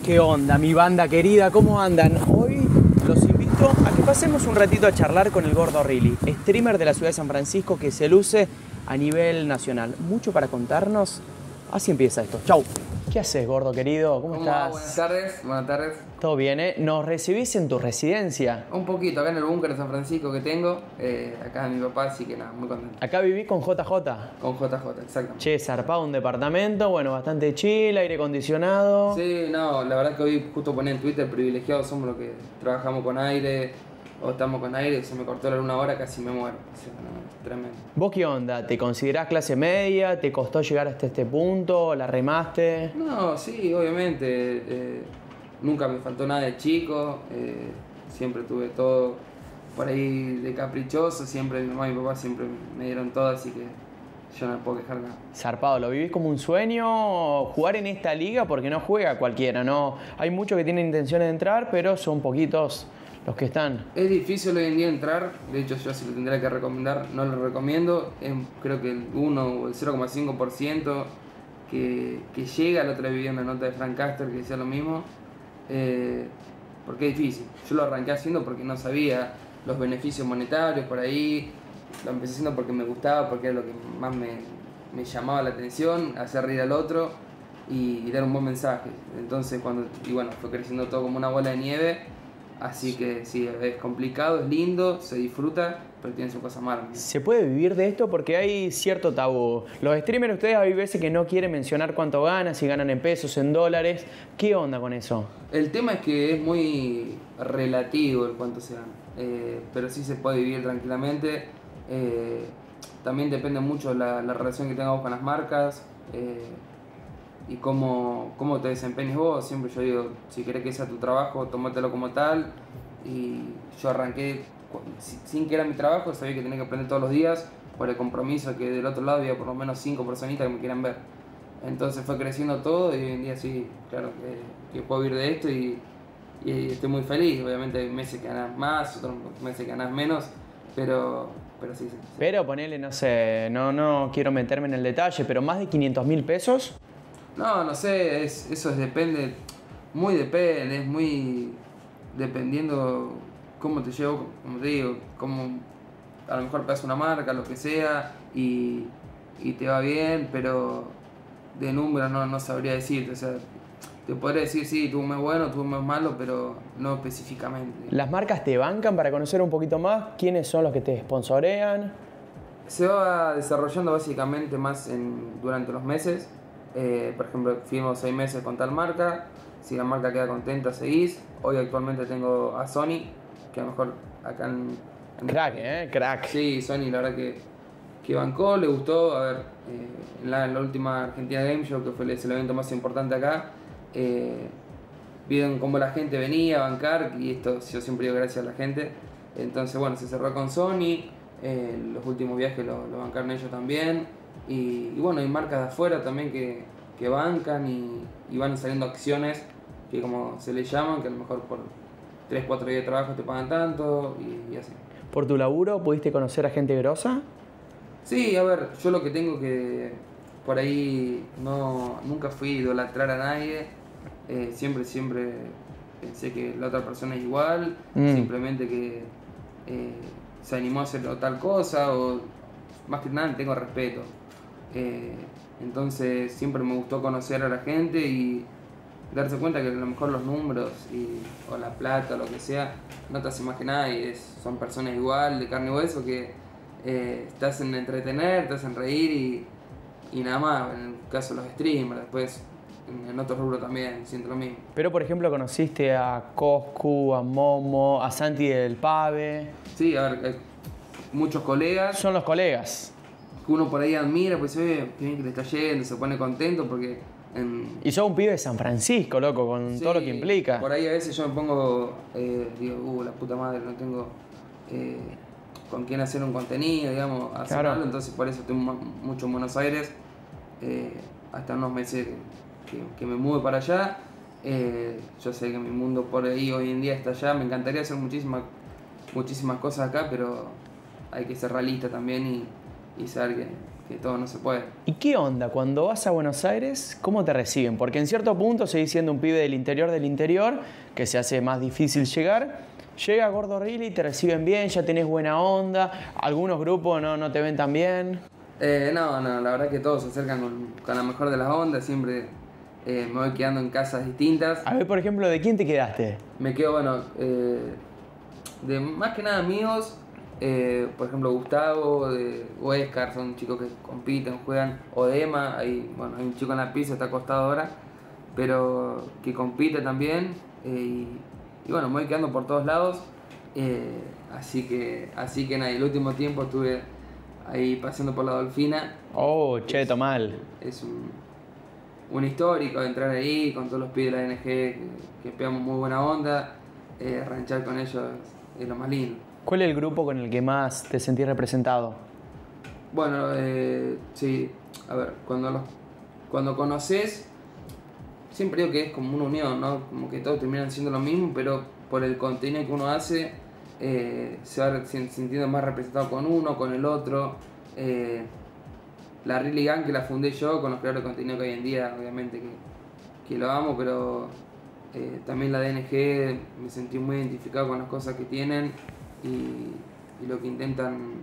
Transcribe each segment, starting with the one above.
¿Qué onda, mi banda querida? ¿Cómo andan? Hoy los invito a que pasemos un ratito a charlar con el Gordo Riley, streamer de la ciudad de San Francisco que se luce a nivel nacional. Mucho para contarnos. Así empieza esto. Chau. ¿Qué haces, Gordo querido? ¿Cómo estás? Buenas tardes, buenas tardes. ¿Todo bien, eh? ¿Nos recibís en tu residencia? Un poquito, acá en el búnker de San Francisco que tengo, acá de mi papá, así que nada, muy contento. Acá viví con JJ. Con JJ, exactamente. Che, zarpado un departamento, bueno, bastante chill, aire acondicionado. Sí, no, la verdad que hoy justo poné en Twitter, privilegiados somos los que trabajamos con aire, o estamos con aire, se me cortó la luz una hora, casi me muero. O sea, no, tremendo. ¿Vos qué onda? ¿Te considerás clase media? ¿Te costó llegar hasta este punto? ¿La remaste? No, sí, obviamente, nunca me faltó nada de chico, siempre tuve todo por ahí de caprichoso, siempre mi mamá y mi papá siempre me dieron todo, así que yo no me puedo quejar nada. Zarpado, ¿lo vivís como un sueño jugar en esta liga? Porque no juega cualquiera, ¿no? Hay muchos que tienen intenciones de entrar, pero son poquitos los que están. Es difícil hoy en día entrar, de hecho yo si lo tendría que recomendar, no lo recomiendo, creo que el 1 o el 0,5% que llega. La otra vez vi una nota de Frank Caster que decía lo mismo, porque es difícil. Yo lo arranqué haciendo porque no sabía los beneficios monetarios por ahí, lo empecé haciendo porque me gustaba, porque era lo que más me llamaba la atención, hacer reír al otro y dar un buen mensaje. Entonces bueno, fue creciendo todo como una bola de nieve. Así que sí, es complicado, es lindo, se disfruta, pero tiene sus cosas malas. ¿Se puede vivir de esto? Porque hay cierto tabú. Los streamers, ustedes hay veces que no quieren mencionar cuánto ganan, si ganan en pesos, en dólares. ¿Qué onda con eso? El tema es que es muy relativo el cuánto se gana, pero sí se puede vivir tranquilamente. También depende mucho la relación que tengas vos con las marcas. Y cómo te desempeñes vos. Siempre yo digo, si querés que sea tu trabajo, tómatelo como tal. Y yo arranqué sin que era mi trabajo, sabía que tenía que aprender todos los días por el compromiso que del otro lado había por lo menos 5 personitas que me quieran ver. Entonces fue creciendo todo y hoy en día sí, claro, que puedo vivir de esto y estoy muy feliz. Obviamente hay meses que ganas más, otros meses que ganas menos, pero sí. Pero ponele, no sé, no quiero meterme en el detalle, pero más de 500.000 pesos. No sé, eso depende, es muy dependiendo cómo te llevo, como te digo, cómo a lo mejor pegas una marca, lo que sea, y te va bien, pero de número no sabría decirte, o sea, te podría decir sí, tuvo un mes bueno, tuvo un mes malo, pero no específicamente. ¿Las marcas te bancan para conocer un poquito más? ¿Quiénes son los que te sponsorean? Se va desarrollando básicamente más durante los meses. Por ejemplo, firmo 6 meses con tal marca, si la marca queda contenta seguís. Hoy actualmente tengo a Sony, que a lo mejor acá Crack, crack. Sí, Sony la verdad que bancó, le gustó. A ver, en la última Argentina Game Show, que fue el evento más importante acá, vieron cómo la gente venía a bancar, y esto yo siempre digo gracias a la gente. Entonces bueno, se cerró con Sony, los últimos viajes lo bancaron ellos también. Y bueno, hay marcas de afuera también que bancan y van saliendo acciones que como se les llaman, que a lo mejor por 3-4 días de trabajo te pagan tanto y así. ¿Por tu laburo pudiste conocer a gente grosa? Sí, a ver, yo lo que tengo que por ahí nunca fui a idolatrar a nadie, siempre pensé que la otra persona es igual, simplemente que se animó a hacer tal cosa, o más que nada tengo respeto. Entonces siempre me gustó conocer a la gente y darse cuenta que a lo mejor los números o la plata o lo que sea no te hace más que nada, y son personas igual, de carne y hueso, que te hacen entretener, te hacen reír y nada más. En el caso de los streamers, después en otros rubros también siento lo mismo. Pero por ejemplo conociste a Coscu, a Momo, a Santi del Pave. Sí, a ver, muchos colegas. Son los colegas. Que uno por ahí admira, pues se ve que bien que le está yendo, se pone contento porque... Y sos un pibe de San Francisco, loco, con todo lo que implica. Por ahí a veces yo me pongo, digo, la puta madre, no tengo con quién hacer un contenido, digamos, hacerlo. Claro. Entonces por eso estoy mucho en Buenos Aires, hasta unos meses que me mude para allá. Yo sé que mi mundo por ahí hoy en día está allá, me encantaría hacer muchísimas cosas acá, pero hay que ser realista también y saber que que todo no se puede. ¿Y qué onda cuando vas a Buenos Aires? ¿Cómo te reciben? Porque en cierto punto seguís siendo un pibe del interior, que se hace más difícil llegar. Llega Gordo Rilly, te reciben bien, ya tenés buena onda. Algunos grupos no te ven tan bien. No, la verdad que todos se acercan con la mejor de las ondas, siempre me voy quedando en casas distintas. A ver, por ejemplo, ¿de quién te quedaste? Me quedo, bueno, de más que nada amigos, por ejemplo Gustavo, de Huescar, son chicos que compiten, juegan, Odema, hay un chico en la pista, está acostado ahora, pero que compite también, y bueno, me voy quedando por todos lados, así que nada, el último tiempo estuve ahí paseando por la Dolfina. Oh, cheto, mal. Es un histórico entrar ahí con todos los pibes de la NG que pegamos muy buena onda, ranchar con ellos es lo más lindo. ¿Cuál es el grupo con el que más te sentís representado? Bueno, sí, a ver, cuando conoces, siempre digo que es como una unión, ¿no? Como que todos terminan siendo lo mismo, pero por el contenido que uno hace, se va sintiendo más representado con uno, con el otro. La Rilly Gang, que la fundé yo, con los creadores de contenido que hoy en día, obviamente que lo amo, pero también la DNG, me sentí muy identificado con las cosas que tienen y lo que intentan,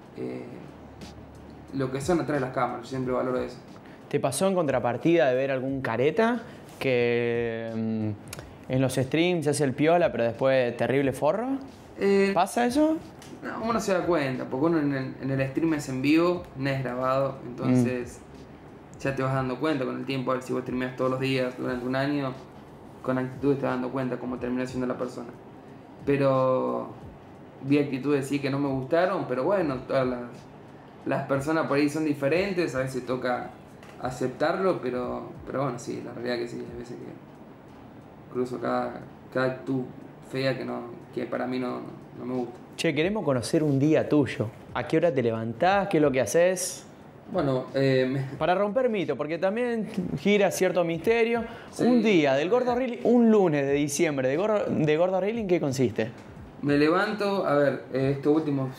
lo que son atrás de las cámaras. Yo siempre valoro eso. ¿Te pasó en contrapartida de ver algún careta que en los streams hace el piola, pero después terrible forro? ¿Pasa eso? No, uno se da cuenta, porque uno en el stream es en vivo, no es grabado, entonces ya te vas dando cuenta con el tiempo. A ver, si vos streameas todos los días durante un año, con actitud te vas dando cuenta cómo termina siendo la persona. Pero vi actitudes sí que no me gustaron, pero bueno, todas las personas por ahí son diferentes, a veces toca aceptarlo, pero bueno, sí, la realidad que sí, hay veces que cruzo cada actitud fea que para mí no me gusta. Che, queremos conocer un día tuyo. ¿A qué hora te levantás? ¿Qué es lo que haces? Bueno, para romper mito, porque también gira cierto misterio. Sí. Un día del Gordo Rilly, un lunes de diciembre de Gordo Rilly, ¿en qué consiste? Me levanto, a ver, estos últimos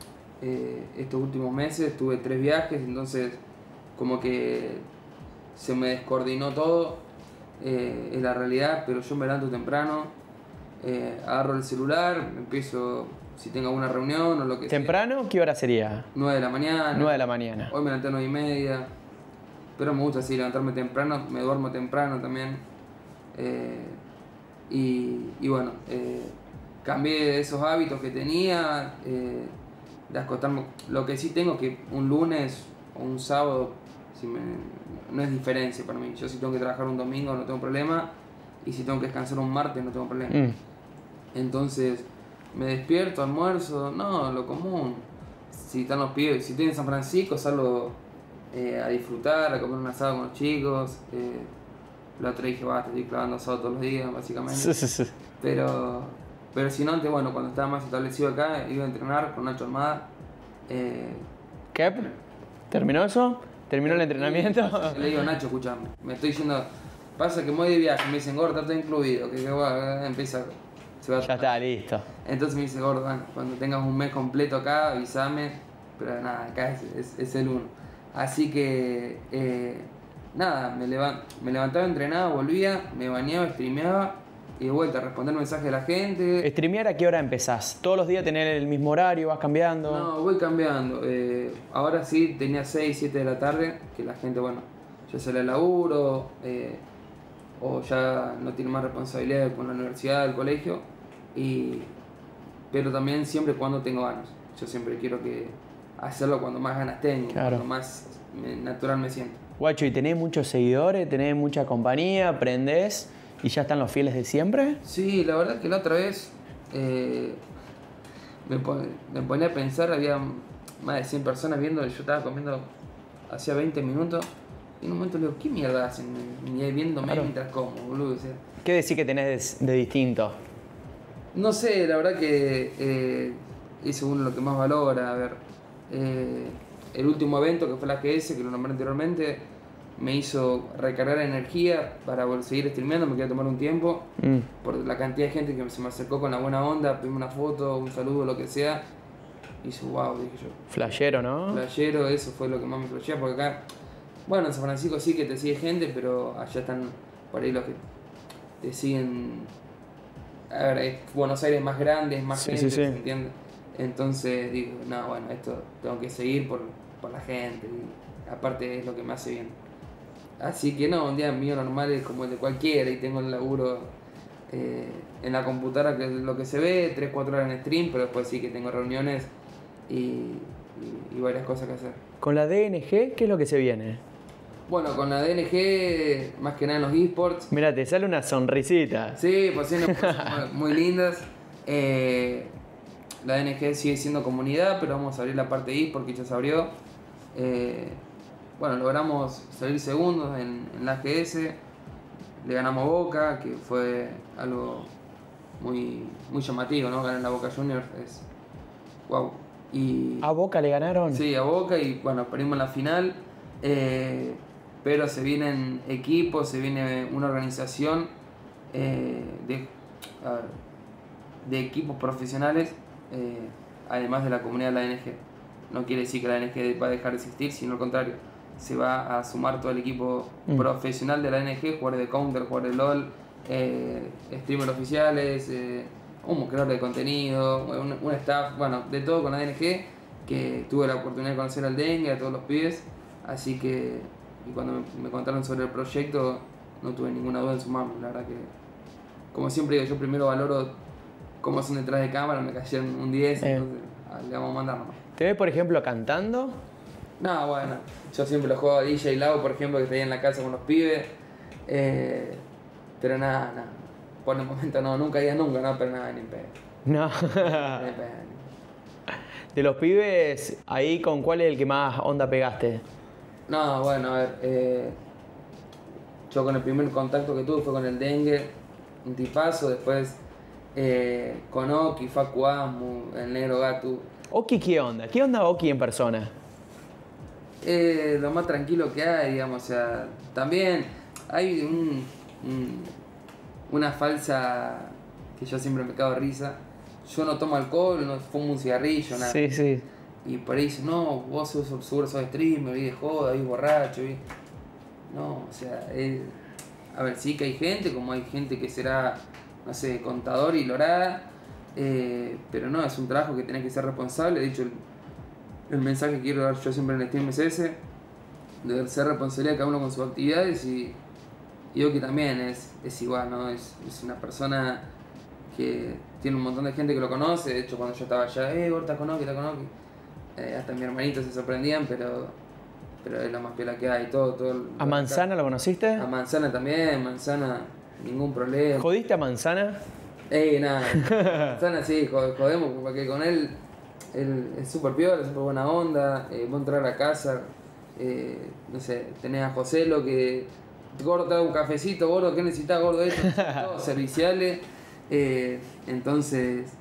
meses tuve 3 viajes, entonces como que se me descoordinó todo, es la realidad, pero yo me levanto temprano, agarro el celular, empiezo, si tengo alguna reunión o lo que ¿Temprano? sea. ¿Qué hora sería? 9 de la mañana. 9 de la mañana. Hoy me levanté a 9:30, pero me gusta así levantarme temprano, me duermo temprano también, y bueno, cambié esos hábitos que tenía, de acostarme. Lo que sí tengo es que un lunes o un sábado no es diferencia para mí. Yo si tengo que trabajar un domingo no tengo problema, y si tengo que descansar un martes no tengo problema. Entonces me despierto, almuerzo, no, lo común. Si están los pibes, si estoy en San Francisco, salgo a disfrutar, a comer un asado con los chicos. La otra dije, basta, estoy clavando asado todos los días, básicamente. Sí. Pero si no, antes, bueno, cuando estaba más establecido acá, iba a entrenar con Nacho Armada. ¿Qué? ¿Terminó eso? ¿Terminó el entrenamiento? Le digo, Nacho, escuchame, me estoy yendo, pasa que me voy de viaje, me dicen, gordo, está todo incluido, que empieza, ya está, listo. Entonces me dice, gordo, bueno, cuando tengas un mes completo acá, avísame, pero nada, acá es el 1. Así que, nada, me levantaba, entrenaba, volvía, me bañaba, streameaba, y de vuelta a responder mensajes de la gente. ¿Streamear a qué hora empezás? ¿Todos los días tenés el mismo horario? ¿Vas cambiando? No, voy cambiando. Ahora sí, tenía 6, 7 de la tarde, que la gente, bueno, ya sale al laburo, o ya no tiene más responsabilidades con la universidad, el colegio, pero también siempre cuando tengo ganas. Yo siempre quiero hacerlo cuando más ganas tengo, claro, cuando más natural me siento. Guacho, ¿y tenés muchos seguidores? ¿Tenés mucha compañía? ¿Aprendés? ¿Y ya están los fieles de siempre? Sí, la verdad que la otra vez me ponía a pensar, había más de 100 personas viendo, yo estaba comiendo hacía 20 minutos, y en un momento le digo, ¿qué mierda hacen viéndome mientras como, boludo? O sea, ¿qué decís que tenés de distinto? No sé, la verdad que eso uno lo que más valora. A ver, el último evento que fue la AGS, que lo nombré anteriormente, me hizo recargar energía para seguir streameando. Me quería tomar un tiempo por la cantidad de gente que se me acercó con la buena onda, pedirme una foto, un saludo, lo que sea, hizo wow, dije yo. Flashero, ¿no? Flashero, eso fue lo que más me flashea, porque acá, bueno, en San Francisco sí que te sigue gente, pero allá están por ahí los que te siguen. A ver, Buenos Aires más grande, es más gente, ¿se entiende? Entonces digo, no, bueno, esto tengo que seguir por la gente, y aparte es lo que me hace bien. Así que no, un día mío normal es como el de cualquiera, y tengo el laburo en la computadora, que es lo que se ve, 3-4 horas en stream, pero después sí que tengo reuniones y varias cosas que hacer. ¿Con la DNG qué es lo que se viene? Bueno, con la DNG, más que nada en los esports. Mira, te sale una sonrisita. Sí, pues sí, muy lindas. La DNG sigue siendo comunidad, pero vamos a abrir la parte eSport que ya se abrió. Bueno, logramos salir segundos en la AGS. Le ganamos a Boca, que fue algo muy llamativo, ¿no? Ganar la Boca Juniors es wow. Y, ¿A Boca le ganaron? Sí, a Boca, y bueno, perdimos en la final. Pero se vienen equipos, se viene una organización de equipos profesionales, además de la comunidad de la ANG. No quiere decir que la ANG va a dejar de existir, sino al contrario, se va a sumar todo el equipo profesional de la ANG, jugadores de Counter, jugadores de LOL, streamers oficiales, un creador de contenido, un staff, bueno, de todo con la ANG, que tuve la oportunidad de conocer al Dengue, a todos los pibes, así que, y cuando me contaron sobre el proyecto, no tuve ninguna duda en sumarme. La verdad que, como siempre digo, yo primero valoro cómo son detrás de cámara, me cayeron un 10, entonces le vamos a mandar nomás. ¿Te ves, por ejemplo, cantando? No, bueno, yo siempre lo juego a DJ Lau, por ejemplo, que está ahí en la casa con los pibes, pero nada, por el momento no, nunca digas nunca, no, pero nada, ni en pedo. No. De los pibes, ahí, ¿con cuál es el que más onda pegaste? No, bueno, a ver, yo con el primer contacto que tuve fue con el Dengue, un tipazo, después con Oki, Facu Asmu, el Negro Gatu. ¿Oki qué onda? ¿Qué onda Oki en persona? Lo más tranquilo que hay, digamos, o sea, también hay una falsa, que yo siempre me cago de risa, yo no tomo alcohol, no fumo un cigarrillo, nada. Sí, sí. Y por ahí dicen, no, vos seguro sos streamer, y de joda, y borracho, y... No, o sea, a ver, sí que hay gente, como hay gente que será, no sé, contador y lorada, pero no, es un trabajo que tenés que ser responsable. De hecho, el mensaje que quiero dar yo siempre en el stream es ese, de ser responsabilidad cada uno con sus actividades, y yo que también es igual, ¿no? Es una persona que tiene un montón de gente que lo conoce. De hecho, cuando yo estaba allá, Gorta Konoki, hasta mi hermanito se sorprendían, pero es lo más piola que hay. ¿A Manzana lo conociste? A Manzana también, Manzana, ningún problema. ¿Jodiste a Manzana? Nada, Manzana sí, jodemos, porque con él es súper piola, súper buena onda, vos entrar a la casa, no sé, tenés a Joselo que, gordo, te da un cafecito, gordo, ¿qué necesitas, gordo? Esto, todos serviciales, entonces,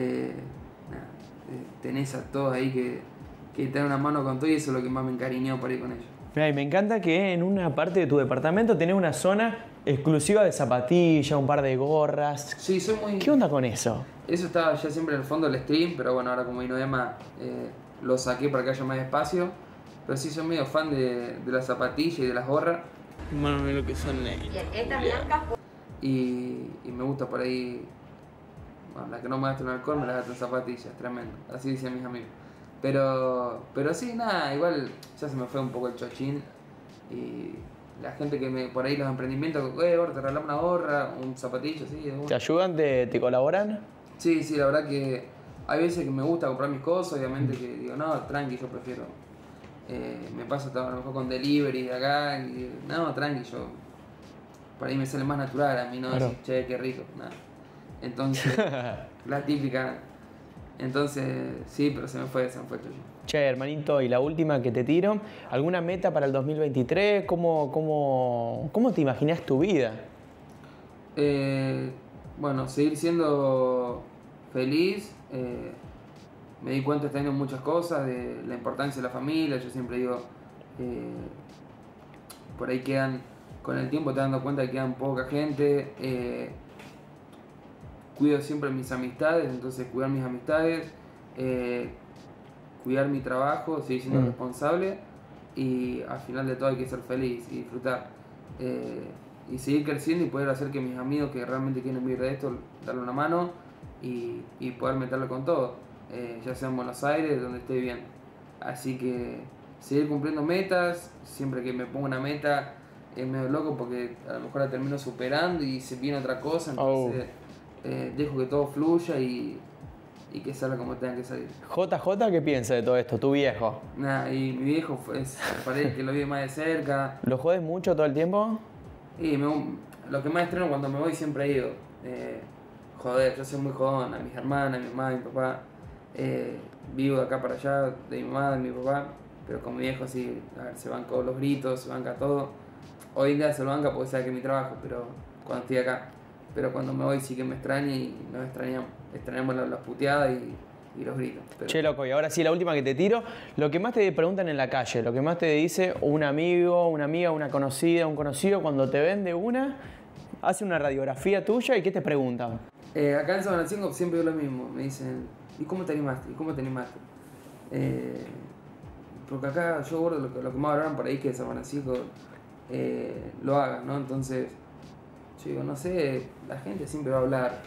tenés a todos ahí que te dan una mano con todo, y eso es lo que más me encariñó para ir con ellos. Mira, y me encanta que en una parte de tu departamento tenés una zona exclusiva de zapatillas, un par de gorras. Sí, soy muy... ¿Qué onda con eso? Eso estaba ya siempre en el fondo del stream, pero bueno, ahora como vino Emma, lo saqué para que haya más espacio. Pero sí, soy medio fan de las zapatillas y de las gorras. Bueno, mira lo que son Estas blancas. Y me gusta por ahí... Bueno, la que no me gasta en alcohol me la gasta en zapatillas, tremendo. Así dicen mis amigos. Pero sí, nada, igual ya se me fue un poco el chochín. Y la gente que por ahí los emprendimientos, ahora te regalamos una gorra, un zapatillo, sí. ¿Te ayudan? ¿Te colaboran? Sí, la verdad que hay veces que me gusta comprar mis cosas, obviamente que digo, no, tranqui, yo prefiero. Me pasa a lo mejor con delivery de acá, y no, tranqui, yo. Por ahí me sale más natural, a mí no, claro. Decir, che, qué rico, nada. Entonces, la típica. Entonces, sí, pero se me fue el chochín. Che, hermanito, y la última que te tiro, ¿alguna meta para el 2023? ¿Cómo te imaginas tu vida? Bueno, seguir siendo feliz. Me di cuenta este año muchas cosas, de la importancia de la familia. Yo siempre digo, por ahí con el tiempo te dando cuenta que quedan poca gente. Cuido siempre mis amistades, entonces cuidar mis amistades. cuidar mi trabajo, seguir siendo responsable y al final de todo hay que ser feliz y disfrutar. Y seguir creciendo y poder hacer que mis amigos que realmente quieren vivir de esto, darle una mano y poder meterlo con todo, ya sea en Buenos Aires, donde esté bien. Así que seguir cumpliendo metas, siempre que me pongo una meta es medio loco porque a lo mejor la termino superando y se viene otra cosa, entonces dejo que todo fluya y que salga como tenga que salir. JJ, ¿qué piensa de todo esto? Tu viejo. Nada, y mi viejo parece que lo vi más de cerca. ¿Lo jodes mucho todo el tiempo? Y lo que más estreno cuando me voy siempre he ido. Joder, yo soy muy jodón, a mis hermanas, a mi mamá, a mi papá. Vivo de acá para allá, de mi mamá, de mi papá. Pero con mi viejo sí, a ver, se banca los gritos, se banca todo. Hoy en día se lo banca porque sabe que es mi trabajo, pero cuando estoy acá. Pero cuando me voy sí que me extraña y nos extrañamos. Extrañamos las puteadas y los gritos. Pero... Che, loco, y ahora sí la última que te tiro. Lo que más te preguntan en la calle, lo que más te dice un amigo, una amiga, una conocida, un conocido, cuando te ven de una, hace una radiografía tuya y ¿qué te preguntan? Acá en San Francisco siempre digo lo mismo. Me dicen, ¿y cómo te animaste? ¿Y cómo te animaste? Porque acá yo gordo lo que más hablaron por ahí es que San Francisco lo haga, ¿no? Entonces, yo digo, no sé, la gente siempre va a hablar.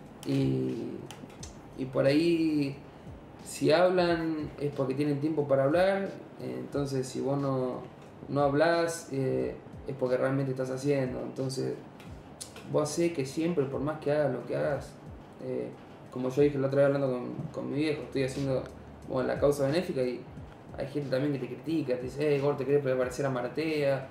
Y por ahí, si hablan es porque tienen tiempo para hablar. Entonces, si vos no hablás, es porque realmente estás haciendo. Entonces, vos hacés que siempre, por más que hagas lo que hagas, como yo dije la otra vez hablando con mi viejo, estoy haciendo la causa benéfica y hay gente también que te critica, te dice, Gor, te querés parecer a Maratea.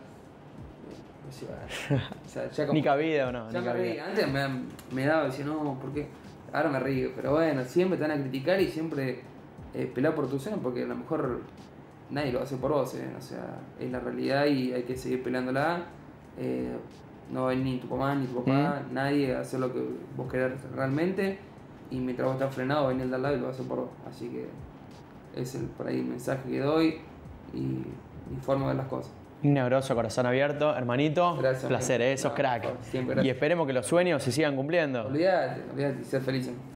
O sea, ya como, ni cabida o no. Ya ni me cabida. reí. Antes me daba, decía, no, ¿por qué? Ahora me río, pero bueno, siempre te van a criticar y siempre pelear por tu sueño, porque a lo mejor nadie lo hace por vos, o sea, es la realidad y hay que seguir peleándola. No va a venir ni tu mamá ni tu papá, nadie a hacer lo que vos querés realmente, y mientras vos estás frenado va a venir el de al lado y lo va a hacer por vos. Así que es por ahí el mensaje que doy y forma de ver las cosas. Igna Grosso, corazón abierto, hermanito. Gracias, placer, sos crack. Siempre gracias. Y esperemos que los sueños se sigan cumpliendo. Olvídate, ser feliz.